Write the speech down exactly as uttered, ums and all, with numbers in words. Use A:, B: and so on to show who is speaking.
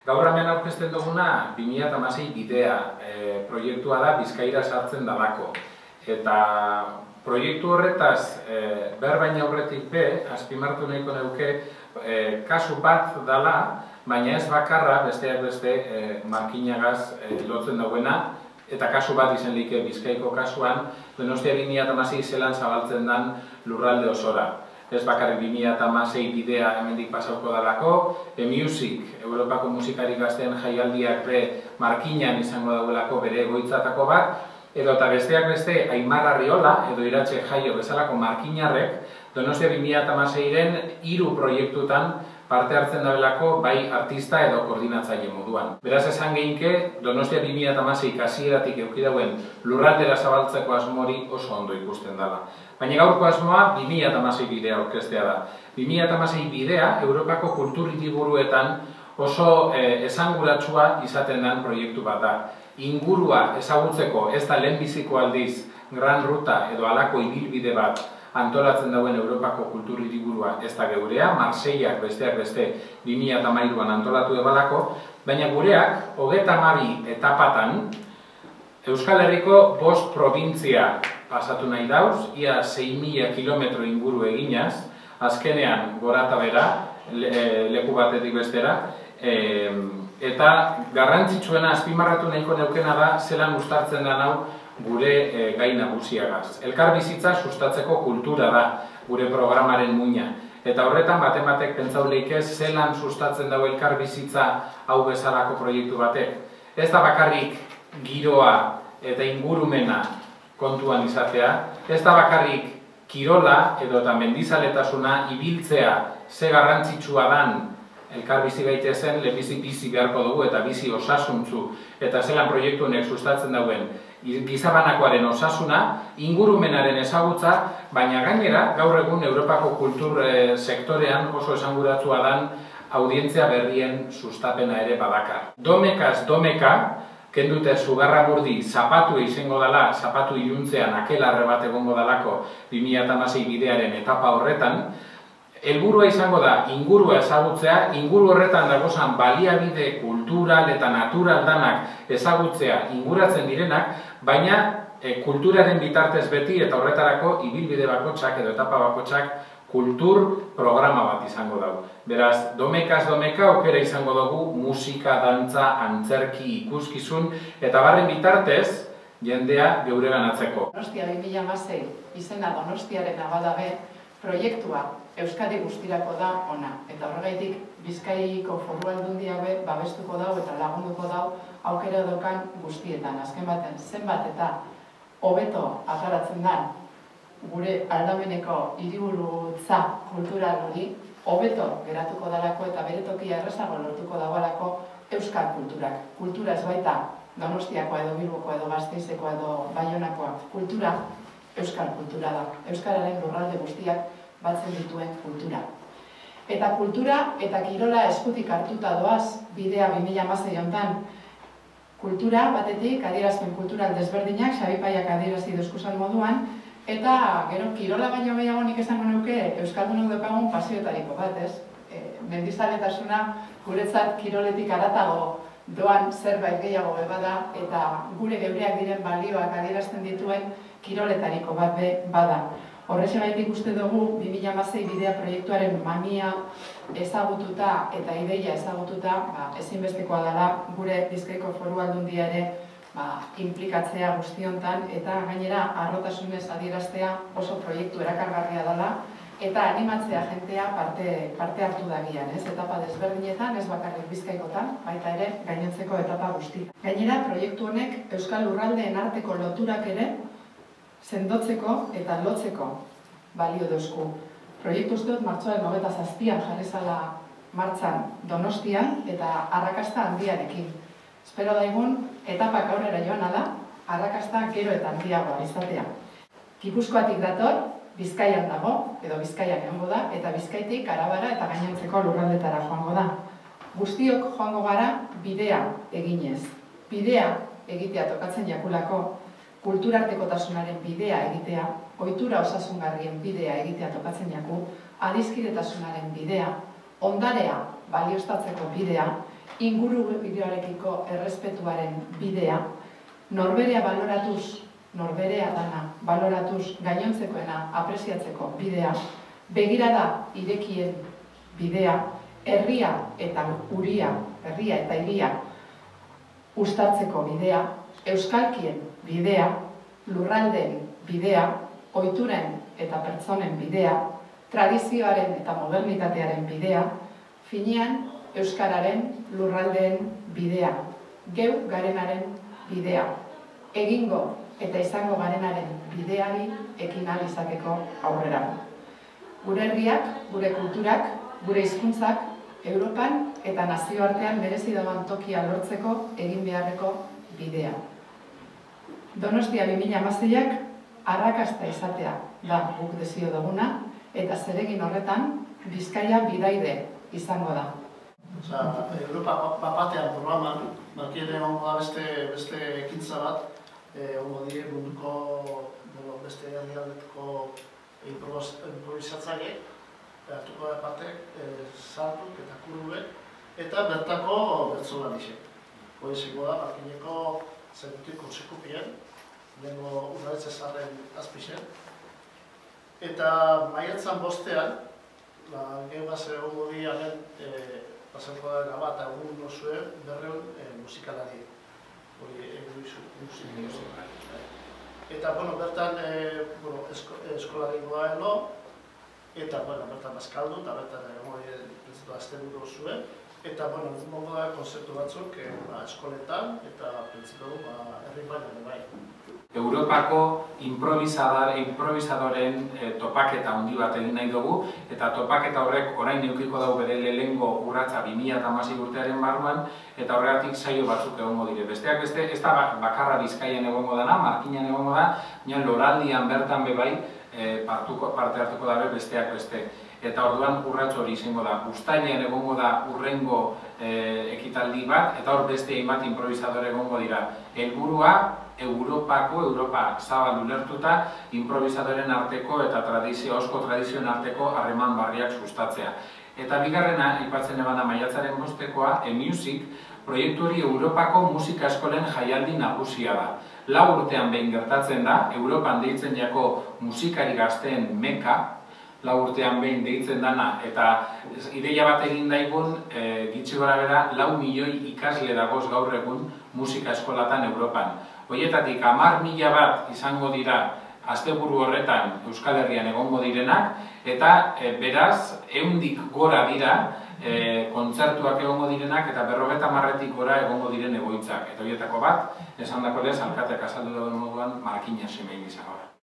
A: Gaur hemen aurkezten duguna bi mila hamasei bidea e, proiektua da Bizkaira sartzen dalako. Eta proiektu horretaz e, ber baina aurretik be, azpimartu nahiko neuke, e, kasu bat dala, baina ez bakarra besteak beste e, markinagaz e, lotzen dauena, eta kasu bat izen like Bizkaiko kasuan, Donostia bi mila hamasei zelan zabaltzen den lurralde osora. Ez bakarrik bi mila hamasei bidea hemendik pasauko dalako, E-Music, Europako musikari gazteen jaialdiak be markinan izango daudelako bere egoitzatako bat, edo eta besteak beste Aimar Arriola edo Iratxe Jaio bezalako markinarrek Donostia bi mila hamaseiren hiru proiektutan parte hartzen dabelako bai artista edo koordinatzaile moduan. Beraz esan geinke, Donostia bi mila hamasei hasieratik eduki dauen lurraldera zabaltzeko asmori oso ondo ikusten dela. Baina gaurko asmoa bi mila hamasei bidea aurkeztea da. bi mila hamasei bidea Europako kultur hiriburuetan oso eh, esanguratsua izaten den proiektu bat da. Ingurua ezagutzeko ez da lehenbiziko aldiz Gran Ruta edo halako ibilbide bat antolatzen dauen Europako kultur hiriburua ez da geurea, Marseiak besteak beste bi mila hamairuan antolatu ebalako, baina gureak hogeita hamabi etapatan Euskal Herriko bost probintzia pasatu nahi dauz, ia sei mila kilometro inguru eginaz, azkenean gora eta bera, le, leku batetik bestera, e, eta garrantzitsuena azpimarratu nahiko neukena da zelan uztartzen da hau gure e, gai nagusiagaz. Elkarbizitza sustatzeko kultura da gure programaren muina. Eta horretan baten batek pentsau leike zelan sustatzen dago elkarbizitza hau bezalako proiektu batek. Ez da bakarrik giroa eta ingurumena kontuan izatea, ez da bakarrik kirola edo eta mendizaletasuna ibiltzea ze garrantzitsua dan elkarbizi gaitezen, lehenbizi bizi beharko dugu eta bizi osasuntzu eta zelan proiektu honek sustatzen dauen gizabanakoaren osasuna, ingurumenaren ezagutza, baina gainera gaur egun Europako kultur e, sektorean oso esanguratsua dan audientzia berrien sustapena ere badakar. Domekaz domeka, kendute Zugarramurdi zapatu izango dela, zapatu iluntzean akelarre bat egongo dalako bi mila hamasei bidearen etapa horretan, helburua izango da ingurua ezagutzea, inguru horretan dagozan baliabide kultural eta natural danak ezagutzea inguratzen direnak, baina e, kulturaren bitartez beti eta horretarako ibilbide bakotsak edo etapa bakotsak kultur programa bat izango dago. Beraz, domekaz domeka aukera izango dugu musika, dantza, antzerki, ikuskizun eta barren bitartez jendea geureganatzeko.
B: Donostia bi mila hamasei izena Donostiaren abadabe proiektua Euskadi guztirako da ona. Eta horregaitik Bizkaiko Foru Aldundia be babestuko dau eta lagunduko dau aukera daukan guztietan. Azken baten, zenbat eta hobeto ataratzen da gure aldameneko hiriburutza kultural hori, hobeto geratuko dalako eta bere tokia errezago lortuko dagoelako euskal kulturak. Kultura ez baita Donostiakoa edo Bilboko edo Gasteizeko edo Baionakoa. Kultura euskal kultura da. Euskararen lurralde guztiak batzen dituen kultura. Eta kultura eta kirola eskutik hartuta doaz bidea bi mila hamasei honetan. Kultura batetik adierazpen kultural desberdinak, Xabi Paiak adierazi dozkuzan moduan, eta gero kirola baino gehiago nik esango nuke euskaldunok daukagun pasioetariko bat, ez? E, mendizaletasuna guretzat kiroletik haratago doan zerbait gehiago bada eta gure geureak diren balioak adierazten dituen kiroletariko bat be bada. Horrexegaitik uste dugu bi mila hamasei bidea proiektuaren mamia ezagututa eta ideia ezagututa ba, ezinbestekoa dela gure Bizkaiko Foru Aldundia ere ba, implikatzea guztiontan eta gainera harrotasunez adieraztea oso proiektu erakargarria dela eta animatzea jentea parte, parte hartu dagian, ez? Etapa desberdinetan, ez bakarrik Bizkaikotan, baita ere gainontzeko etapa guzti. Gainera, proiektu honek Euskal Lurraldeen arteko loturak ere sendotzeko eta lotzeko balio dozku. Proiektu uste dut martxoaren hogeita zazpian jarri zala martxan Donostian eta arrakasta handiarekin. Espero daigun etapak aurrera joan ala, arrakasta gero eta handiagoa izatea. Gipuzkoatik dator, Bizkaian dago, edo Bizkaian egongo da, eta Bizkaitik Arabara eta gainontzeko lurraldetara joango da. Guztiok joango gara bidea eginez. Bidea egitea tokatzen jakulako, kulturartekotasunaren bidea egitea, ohitura osasungarrien bidea egitea tokatzen jaku, adiskidetasunaren bidea, ondarea balioztatzeko bidea, ingurugiroarekiko errespetuaren bidea, norberea baloratuz, norberea dana baloratuz gainontzekoena apreziatzeko bidea, begirada irekien bidea, herria eta uria, herria eta hiria uztartzeko bidea, euskalkien bidea, lurraldeen bidea, ohituren eta pertsonen bidea, tradizioaren eta modernitatearen bidea, finean euskararen lurraldeen bidea, geu garenaren bidea, egingo eta izango garenaren bideari ekin ahal izateko aurrera. Gure herriak, gure kulturak, gure hizkuntzak Europan eta nazioartean merezi dagoen tokia lortzeko egin beharreko bidea. Donostia bi mila hamaseiak arrakasta izatea da guk desio duguna, eta zeregin horretan Bizkaia bidaide izango da.
C: Europa bapatean programan, markien egongo da beste ekintza bat, egongo dire munduko beste herrialdeko improvisatzaile, hartuko da batek, sartu eta kurube, eta bertako bertsolarixe. Hori izango da, markineko zerutik konsekupien, lehenko urdaritze zarren azpixen. Eta maiatzan bostean, geugaz egongo di hemen pasako da bat, egun nosue berreun musikalari. Hori egun izu. Eta, bueno, bertan eskolari goa eno, eta, bueno, bertan bazkaldu, eta bertan egongo di azten dut zuen. Eta, bueno, mongo da konzeptu batzuk eskoletan, eta printzipio du, herri baina bai.
A: Europako improvisadoren topaketa handi bat egin nahi dugu, eta topaketa horrek orain neukiko dugu bere lehengo urratsa bi mila hamasei urtearen barruan, eta horregatik saio batzuk egongo dire. Besteak beste, ez da bakarra Bizkaian egongo dana, Markinan egongo da, baina loraldian bertan bebai parte hartuko dabe besteak beste. Eta orduan urrats hori izango da. Uztailean egongo da urrengo ekitaldi bat, eta hor beste hainbat improvisadore egongo dira. Helburua Europako, Europa zabal ulertuta, improvisadoren arteko eta tradizio, osko tradizioen arteko harreman barriak sustatzea. Eta bigarrena, aipatzen eban da maiatzaren bostekoa, E-Music, proiektu hori Europako musika eskolen jaialdi nagusia da. Lau urtean behin gertatzen da, Europan deitzen jako musikari gazteen meka, lau urtean behin deitzen dana, eta ideia bat egin daigun, gitxi gora bera, lau milioi ikasle dagoz gaur egun musika eskolatan Europan. Hoietatik, hamar mila bat izango dira asteburu horretan Euskal Herrian egongo direnak, eta beraz, ehundik gora dira kontzertuak egongo direnak, eta berrogeta hamarretik gora egongo diren egoitzak. Eta horietako bat, esan dako lez, alkateak azaldu dagoen moduan, Markina semein izango da.